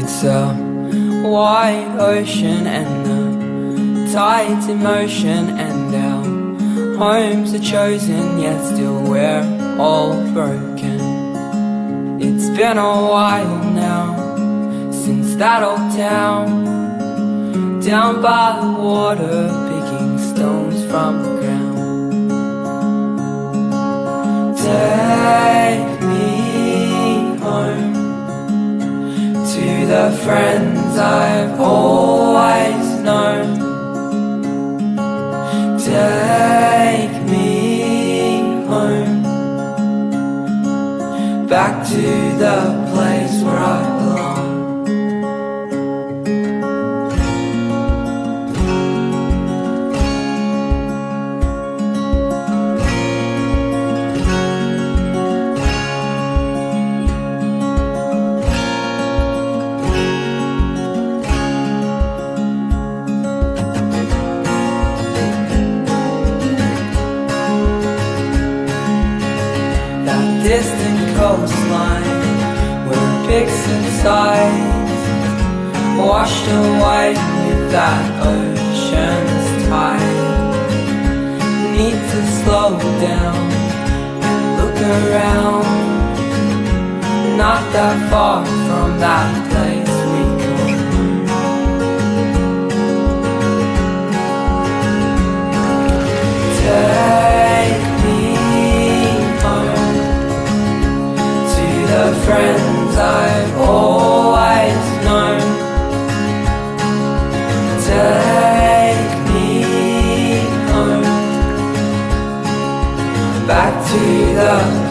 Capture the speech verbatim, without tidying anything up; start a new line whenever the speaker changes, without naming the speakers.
It's a wide ocean and the tides in motion, and our homes are chosen, yet still we're all broken. It's been a while now since that old town, down by the water, picking stones from the ground. Take me home to the friends I've always known. Take me home, back to the place where I belong. Distant coastline where picks and sides washed away with that ocean's tide. Need to slow down and look around, not that far from that place we call home. Take me home, the friends I've always known. Take me home, back to the